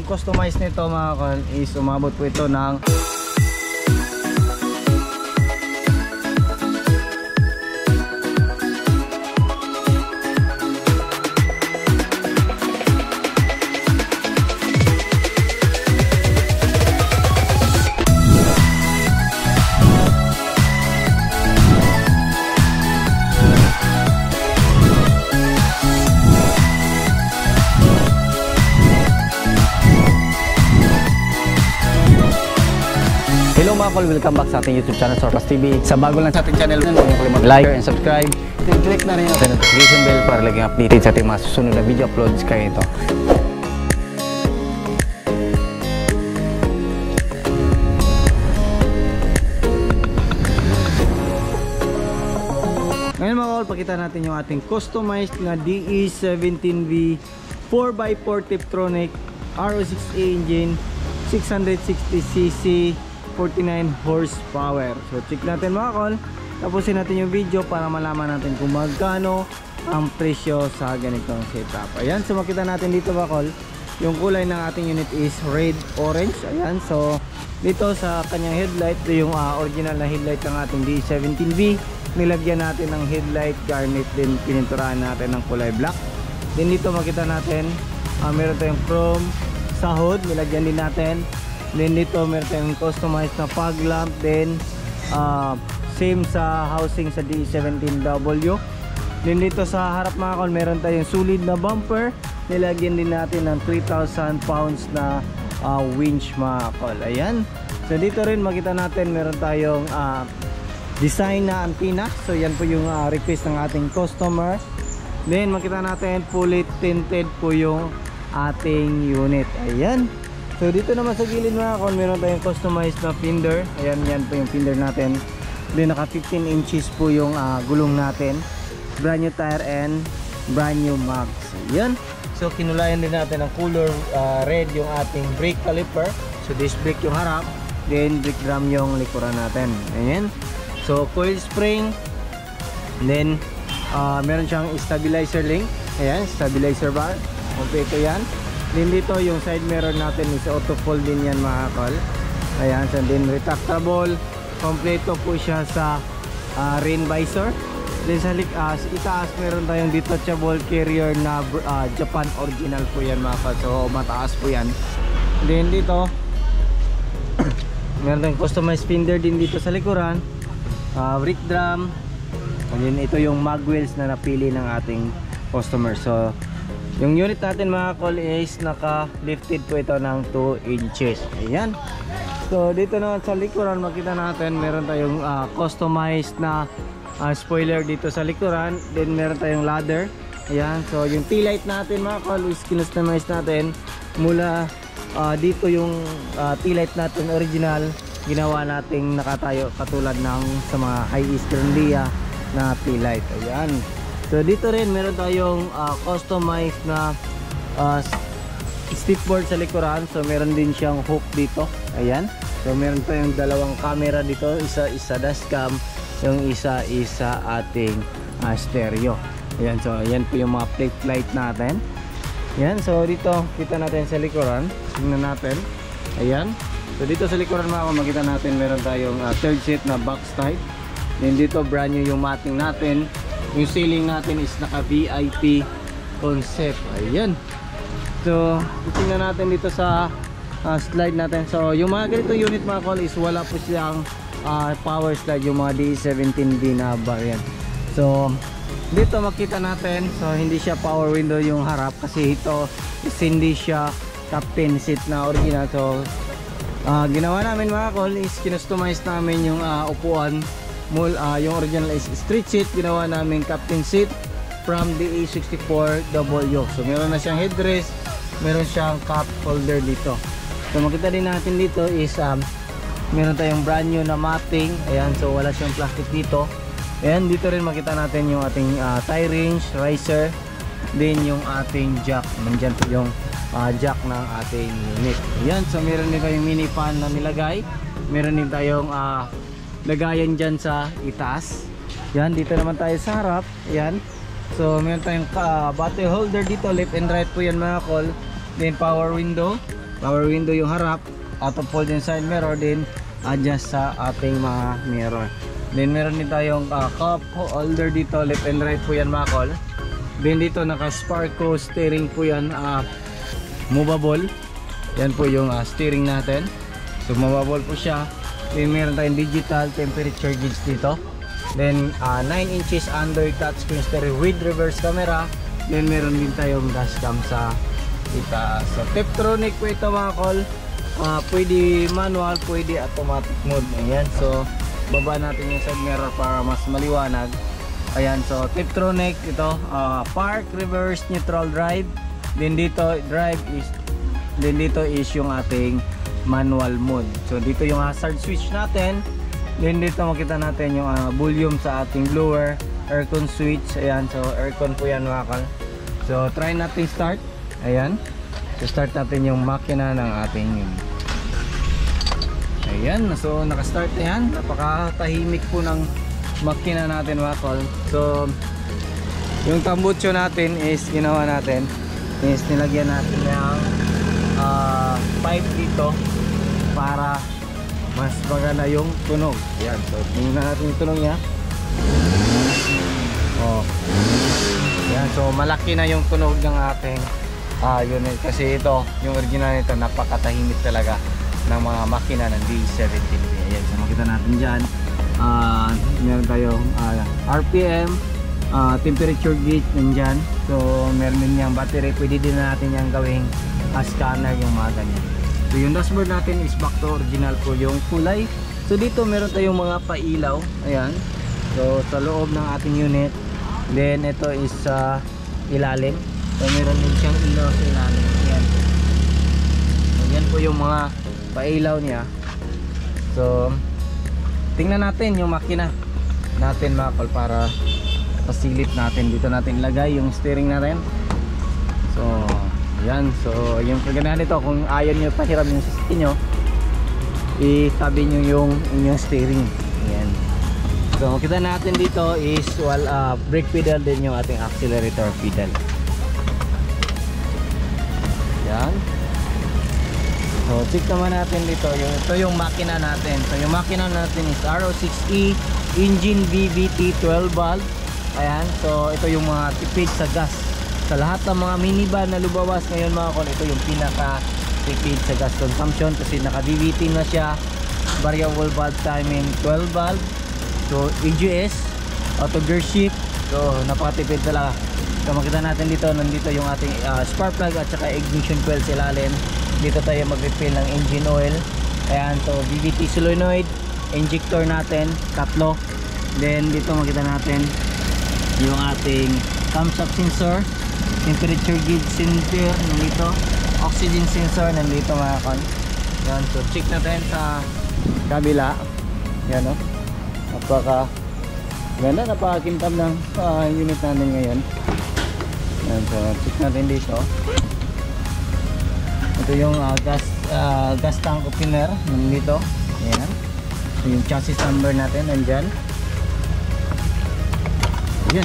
yung customize nito mga kol is umabot po ito ng mga kol, welcome back sa ating YouTube channel, Sorpas TV. Sa bago lang sa ating channel, huwag niyo mag-like and subscribe. Click na rin yung notification bell para laging updated sa ating mga susunod na video uploads kaya ito. Ngayon mga kol, pakita natin yung ating customized na DE17V 4x4 Tiptronic RO6A engine, 660cc, 49 horsepower. So check natin mga kol, tapusin natin yung video para malaman natin kung magkano ang presyo sa ganitong setup. Ayan, so makita natin dito mga kol, yung kulay ng ating unit is red orange. Ayan, so dito sa kanyang headlight, yung original na headlight ng ating DE17V, nilagyan natin ng headlight garnet, din pininturahan natin ng kulay black. Then dito makita natin meron tayong chrome sa hood, nilagyan din natin. Then dito meron tayong customized na fog lamp. Then same sa housing sa DE17W. Then dito sa harap mga kol, meron tayong solid na bumper, nilagyan din natin ng 3,000 pounds na winch mga kol. Ayan, so dito rin makita natin meron tayong design na antenna. So yan po yung request ng ating customer. Then makita natin fully tinted po yung ating unit. Ayan, so dito naman sa gilid mga kol, meron tayong customized na fender. Ayan, yan po yung fender natin. Then naka 15 inches po yung gulong natin, brand new tire and brand new mags. Ayan, so kinulayan din natin ng color red yung ating brake caliper. So disc brake yung harap, then brake drum yung likuran natin. Ayan, so coil spring, then meron siyang stabilizer link. Ayan, stabilizer bar, kompleto yan. Then dito yung side mirror natin is auto fold din yan mga kol. Ayan, so then retractable, kompleto po siya sa rain visor. Then sa itaas meron tayong detachable carrier na Japan original po yan mga kol, so mataas po yan. Then dito meron tayong customized fender din dito sa likuran, brake drum. And then ito yung mag wheels na napili ng ating customer. So yung unit natin mga kol is naka lifted po ito ng 2 inches. Ayan, so dito naman sa likuran makita natin meron tayong customized na spoiler dito sa likuran. Then meron tayong ladder. Ayan, so yung tail light natin mga kol is kinustomize natin mula dito yung tail light natin original, ginawa nating nakatayo katulad ng sa mga high-east Grandia na tail light. Ayan, so dito rin meron tayong customized na stickboard sa likuran. So meron din siyang hook dito. Ayan, so meron tayong dalawang camera dito, isa dashcam, yung isa ating stereo. Ayan, so ayan po yung mga plate light natin. Ayan, so dito kita natin sa likuran, tingnan natin. Ayan, so dito sa likuran mga makita natin meron tayong third seat na box type. Then dito brand new yung matting natin. Yung ceiling natin is naka VIP concept. Ayan, so tingnan natin dito sa slide natin. So yung mga ganito unit mga kol is wala po siyang power slide, yung mga DE17V na variant. So dito makita natin, so hindi siya power window yung harap kasi ito is hindi siya captain seat na original. So ginawa namin mga kol is kinustomize namin yung upuan. Yung original is street seat, ginawa namin captain seat from DE64W. So meron na siyang headrest, meron siyang cup holder dito. So makita din natin dito is meron tayong brand new na matting. Ayan, so wala siyang plastic dito. Ayan, dito rin makita natin yung ating tie range, riser, din yung ating jack. Nandyan po yung jack ng ating unit. Ayan, so meron din tayong mini fan na nilagay. Meron din tayong lagayan dyan sa itaas. Yan, dito naman tayo sa harap. Yan, so meron tayong battery holder dito, left and right po yan mga kol. Then power window yung harap, auto fold yung side mirror, then adjust sa ating mga mirror. Then meron din tayong cup holder dito, left and right po yan mga kol. Then dito naka Sparco steering po yan, movable. Yan po yung steering natin. So movable po siya. Then meron tayong digital temperature gauge dito. Then 9 inches under touchscreen stereo with reverse camera. Then meron din tayong dashcam sa itaas. So Tiptronic po ito mga kol. Pwede manual, pwede automatic mode. Ayan, so baba natin yung side mirror para mas maliwanag. Ayan, so Tiptronic ito, park, reverse, neutral drive. Then dito is yung ating manual mode. So dito yung hazard switch natin. Then dito makita natin yung volume sa ating blower, aircon switch. Ayan, so aircon po yan mga kol. So try natin start. Ayan, so start natin yung makina ng ating unit. Ayan, so naka-start na yan. Napakatahimik po ng makina natin mga kol. So yung tambucho natin is ginawa natin is nilagyan natin ng pipe dito para mas maganda yung tunog. Ayan, so tingnan natin yung tunog niya. Oh. Ayan, so malaki na yung tunog ng ating unit kasi ito, yung original nito, napakatahimik talaga ng mga makina ng D70. Ayan, so makita natin dyan, meron tayong RPM, temperature gauge nandyan. So meron din yung battery, pwede din natin yung gawing scanner yung mga ganyan. So yung dashboard natin is back to original po yung kulay. So dito meron tayong mga pailaw. Ayan, so sa loob ng ating unit. Then ito is sa ilalim. So meron din siyang ilaw sa ilalim. Ayan, so yan po yung mga pailaw niya. So tingnan natin yung makina natin mga kol para pasilip natin. Dito natin ilagay yung steering natin. So yan, so yung kagandahan nito, kung ayaw nyo pahiram yung sasakyan nyo, itabi nyo yung inyong steering. Ayan, so makita natin dito is brake pedal din yung ating accelerator pedal. Yan. So check naman natin dito ito yung makina natin. So yung makina natin is RO6E engine VVT 12 valve. Ayan, so ito yung mga tipid sa gas. Sa lahat ng mga minivan na lubawas ngayon mga kol, ito yung pinaka tipid sa gas consumption kasi naka VVT na siya, variable valve timing 12 valve. So EGS, auto gear shift. So napakatipid talaga. So makita natin dito, nandito yung ating spark plug at saka ignition coil sa ilalim. Dito tayo mag-refill ng engine oil. Ayan, so VVT solenoid, injector natin, tatlo. Then dito makita natin yung ating camshaft sensor, temperature gauge sensor nandito, oxygen sensor nandito mga kon. Yan, so check natin sa kabila. Yan o, ganda, napakakintab ng unit natin ngayon. Yan, so check natin dito. Ito yung gas tank opener nandito. Ayan, so yung chassis number natin nandyan. Ayan,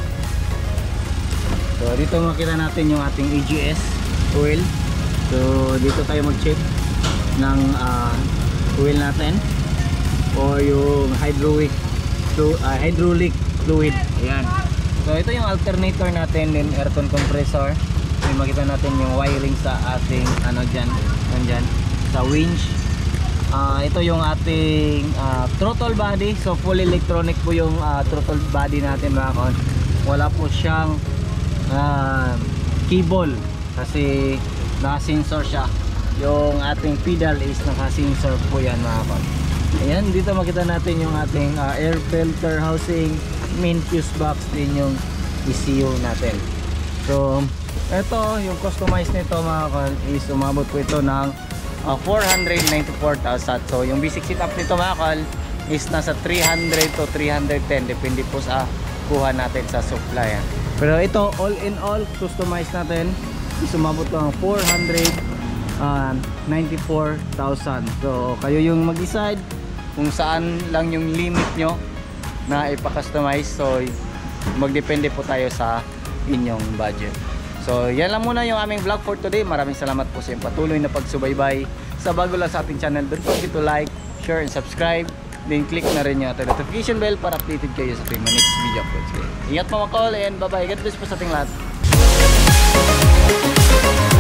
so dito makita natin yung ating EGS oil. So dito tayo mag-check ng oil natin o yung hydraulic fluid. Ayan, so ito yung alternator natin, then aircon compressor. May makita natin yung wiring sa ating nandyan sa winch. Ito yung ating throttle body. So full electronic po yung throttle body natin mga kon. Wala po siyang cable kasi naka-sensor siya. Yung ating pedal is naka-sensor po yan mga kon. Ayan, dito makita natin yung ating air filter housing, main fuse box, din yung ECU natin. So ito yung customize nito mga kon is umabot po ito ng 494,000. So yung basic setup nito mga kon is nasa 300 to 310 depende po sa kuha natin sa supplier. Pero ito all in all customize natin is umabot ng 494,000. So kayo yung mag-decide kung saan lang yung limit nyo na ipa-customize. So magdepende po tayo sa inyong budget. So yan lang muna yung aming vlog for today. Maraming salamat po sa iyong patuloy na pagsubaybay. Sa bago lang sa ating channel, don't forget to like, share, and subscribe. Then click na rin yung notification bell para updated kayo sa ating next video uploads. Ingat mga call and bye bye. God bless po sa ating lahat.